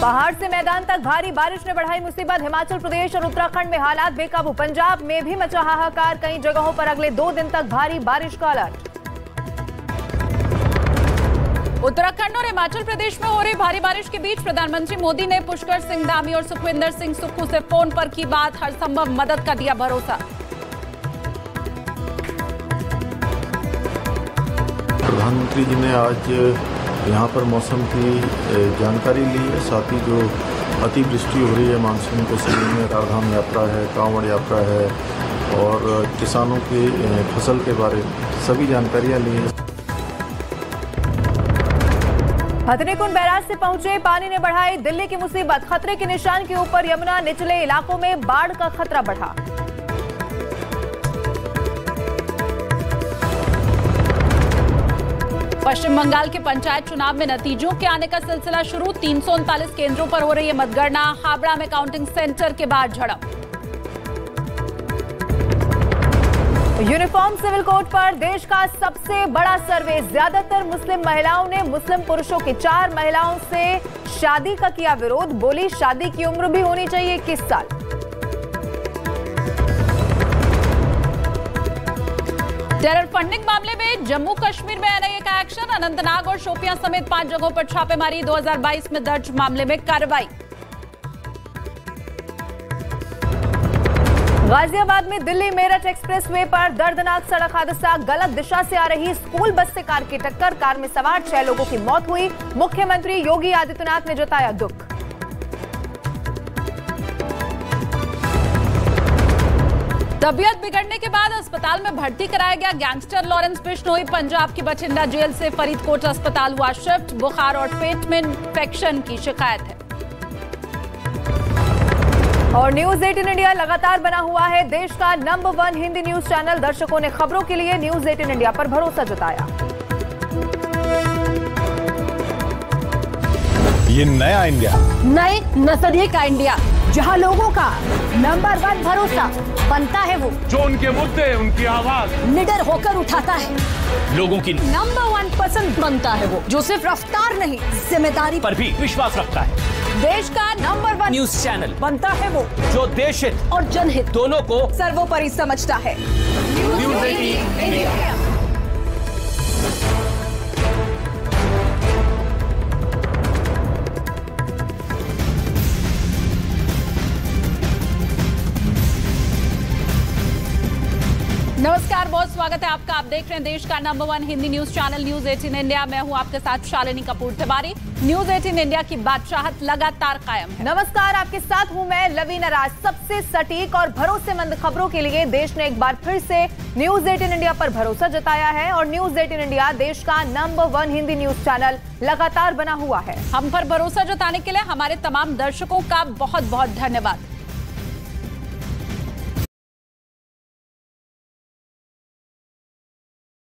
पहाड़ से मैदान तक भारी बारिश ने बढ़ाई मुसीबत। हिमाचल प्रदेश और उत्तराखंड में हालात बेकाबू। पंजाब में भी मचा हाहाकार। कई जगहों पर अगले 2 दिन तक भारी बारिश का अलर्ट। उत्तराखंड और हिमाचल प्रदेश में हो रही भारी बारिश के बीच प्रधानमंत्री मोदी ने पुष्कर सिंह धामी और सुखविंदर सिंह सुक्खू से फोन पर की बात। हर संभव मदद का दिया भरोसा। प्रधानमंत्री जी ने आज यहाँ पर मौसम की जानकारी ली है। साथ ही जो अतिवृष्टि हो रही है मानसून के समय में, चारधाम यात्रा है, कांवड़ यात्रा है और किसानों की फसल के बारे में सभी जानकारियाँ ली हैं। हथनीकुंड बैराज से पहुंचे पानी ने बढ़ाई दिल्ली की मुसीबत। खतरे के निशान के ऊपर यमुना, निचले इलाकों में बाढ़ का खतरा बढ़ा। पश्चिम बंगाल के पंचायत चुनाव में नतीजों के आने का सिलसिला शुरू। 339 केंद्रों पर हो रही है मतगणना। हावड़ा में काउंटिंग सेंटर के बाद झड़प। यूनिफॉर्म सिविल कोड पर देश का सबसे बड़ा सर्वे। ज्यादातर मुस्लिम महिलाओं ने मुस्लिम पुरुषों की 4 महिलाओं से शादी का किया विरोध। बोली शादी की उम्र भी होनी चाहिए 21 साल। टेरर फंडिंग मामले में जम्मू कश्मीर में एनआईए का एक्शन। अनंतनाग और शोपियां समेत 5 जगहों पर छापेमारी। 2022 में दर्ज मामले में कार्रवाई। गाजियाबाद में दिल्ली मेरठ एक्सप्रेसवे पर दर्दनाक सड़क हादसा। गलत दिशा से आ रही स्कूल बस से कार की टक्कर। कार में सवार 6 लोगों की मौत हुई। मुख्यमंत्री योगी आदित्यनाथ ने जताया दुख। तबीयत बिगड़ने के बाद अस्पताल में भर्ती कराया गया गैंगस्टर लॉरेंस बिश्नोई। पंजाब की बठिंडा जेल से फरीदकोट अस्पताल हुआ शिफ्ट। बुखार और पेट में इंफेक्शन की शिकायत है। और न्यूज 18 इंडिया लगातार बना हुआ है देश का नंबर 1 हिंदी न्यूज चैनल। दर्शकों ने खबरों के लिए न्यूज 18 इंडिया पर भरोसा जताया। ये नया इंडिया, नए नजरिए का इंडिया, जहां लोगों का नंबर 1 भरोसा बनता है वो जो उनके मुद्दे, उनकी आवाज निडर होकर उठाता है। लोगों की नंबर 1 पसंद बनता है वो जो सिर्फ रफ्तार नहीं जिम्मेदारी पर भी विश्वास रखता है। देश का नंबर 1 न्यूज चैनल बनता है वो जो देश हित और जनहित दोनों को सर्वोपरि समझता है। News 18 India. नमस्कार, बहुत स्वागत है आपका। आप देख रहे हैं देश का number 1 Hindi news channel news 18 India. मैं हूं आपके साथ शालिनी कपूर तिवारी। न्यूज 18 इंडिया की बादशाहत लगातार कायम है। नमस्कार, आपके साथ हूं मैं लवीना राज। सबसे सटीक और भरोसेमंद खबरों के लिए देश ने एक बार फिर से न्यूज 18 इंडिया पर भरोसा जताया है और न्यूज 18 इंडिया देश का नंबर 1 हिंदी न्यूज चैनल लगातार बना हुआ है। हम पर भरोसा जताने के लिए हमारे तमाम दर्शकों का बहुत बहुत धन्यवाद।